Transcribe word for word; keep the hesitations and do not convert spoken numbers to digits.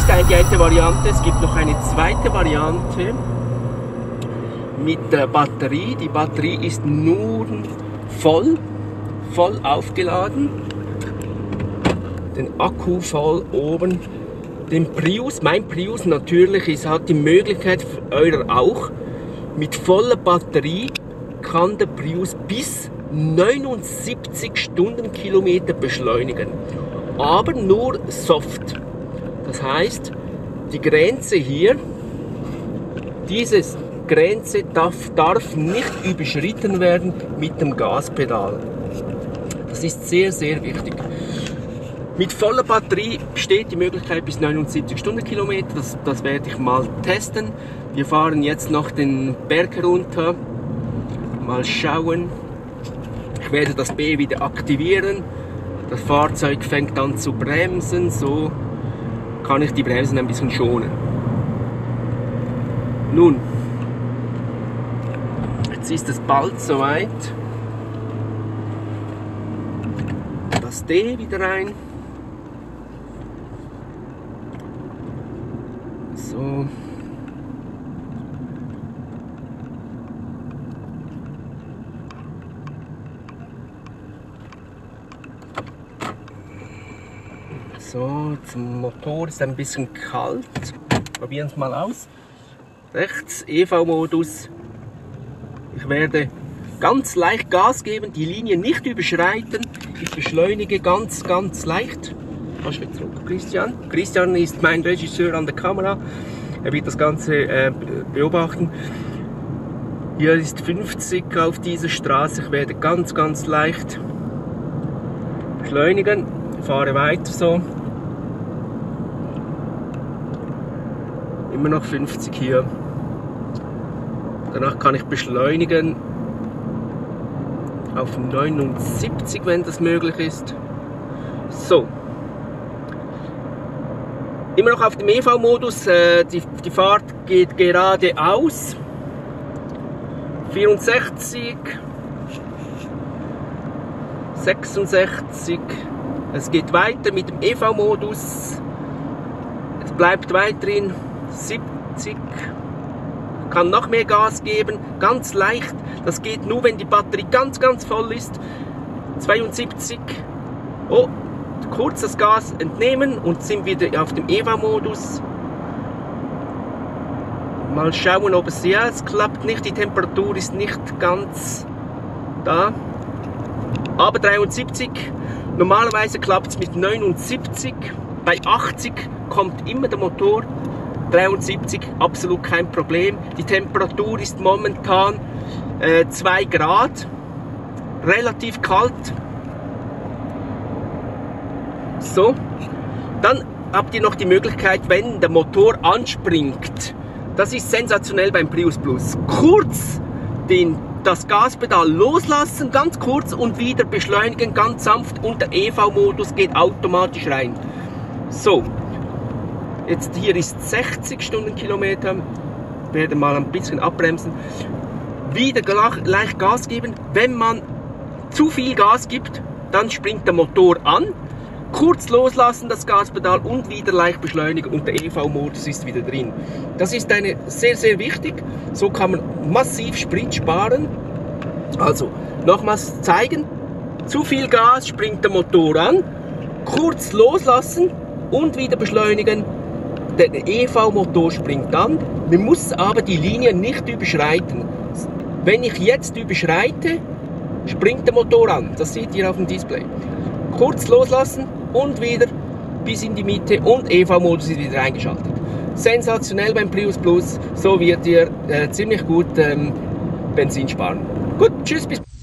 ist die eine Variante. Es gibt noch eine zweite Variante mit der Batterie. Die Batterie ist nun voll, voll aufgeladen. Den Akku voll oben. Den Prius, mein Prius natürlich, ist, hat die Möglichkeit, eurer auch, mit voller Batterie kann der Prius bis neunundsiebzig Stundenkilometer beschleunigen. Aber nur soft. Das heißt, die Grenze hier, diese Grenze darf, darf nicht überschritten werden mit dem Gaspedal. Das ist sehr, sehr wichtig. Mit voller Batterie besteht die Möglichkeit bis neunundsiebzig Stundenkilometer. Das, das werde ich mal testen. Wir fahren jetzt noch den Berg herunter. Mal schauen. Ich werde das B wieder aktivieren. Das Fahrzeug fängt an zu bremsen. So kann ich die Bremsen ein bisschen schonen. Nun, jetzt ist es bald soweit. Das D wieder rein. So. So, zum Motor ist ein bisschen kalt. Probieren es mal aus. Rechts E V-Modus. Ich werde ganz leicht Gas geben, die Linie nicht überschreiten. Ich beschleunige ganz, ganz leicht. Zurück, Christian. Christian ist mein Regisseur an der Kamera. Er wird das Ganze äh, beobachten. Hier ist fünfzig auf dieser Straße. Ich werde ganz, ganz leicht beschleunigen. Ich fahre weiter so. Immer noch fünfzig hier. Danach kann ich beschleunigen auf neunundsiebzig, wenn das möglich ist. So. Immer noch auf dem E V-Modus, äh, die, die Fahrt geht geradeaus. vierundsechzig, sechsundsechzig, es geht weiter mit dem E V-Modus. Es bleibt weiterhin siebzig, kann noch mehr Gas geben, ganz leicht. Das geht nur, wenn die Batterie ganz, ganz voll ist. zweiundsiebzig, oh. Kurz das Gas entnehmen und sind wieder auf dem E V-Modus. Mal schauen, ob es, ja, es klappt nicht, die Temperatur ist nicht ganz da. Aber dreiundsiebzig, normalerweise klappt es mit neunundsiebzig, bei achtzig kommt immer der Motor, dreiundsiebzig, absolut kein Problem. Die Temperatur ist momentan äh, zwei Grad, relativ kalt. So, dann habt ihr noch die Möglichkeit, wenn der Motor anspringt, das ist sensationell beim Prius Plus, kurz den, das Gaspedal loslassen, ganz kurz und wieder beschleunigen, ganz sanft und der E V-Modus geht automatisch rein. So, jetzt hier ist sechzig Stundenkilometer, werde mal ein bisschen abbremsen, wieder leicht Gas geben. Wenn man zu viel Gas gibt, dann springt der Motor an. Kurz loslassen das Gaspedal und wieder leicht beschleunigen und der E V-Modus ist wieder drin. Das ist eine sehr, sehr wichtig. So kann man massiv Sprit sparen. Also, nochmals zeigen. Zu viel Gas, springt der Motor an. Kurz loslassen und wieder beschleunigen. Der E V-Motor springt an. Man muss aber die Linie nicht überschreiten. Wenn ich jetzt überschreite, springt der Motor an. Das seht ihr auf dem Display. Kurz loslassen und wieder bis in die Mitte und E V-Modus ist wieder eingeschaltet. Sensationell beim Prius Plus, so wird ihr äh, ziemlich gut ähm, Benzin sparen. Gut, tschüss, bis